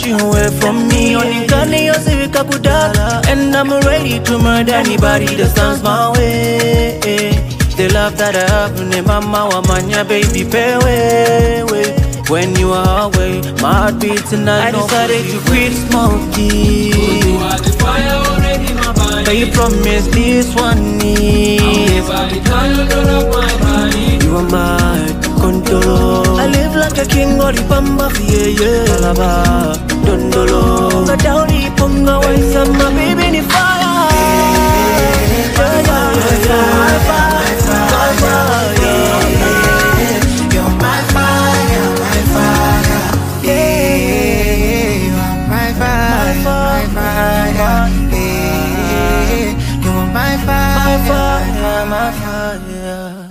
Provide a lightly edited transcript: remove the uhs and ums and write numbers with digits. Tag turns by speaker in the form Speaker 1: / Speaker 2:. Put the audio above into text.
Speaker 1: you away from me. Only civic and I'm ready to murder anybody that stands my way. The love that I have in mama wamanya baby pay way. When you are away, my heart beats and I decided to quit smoking. But you promised this one is you are my control. I live like a king or the bamba yeah. Alaba, dondolo. Got down the ponga once and my baby in the fire. My fire.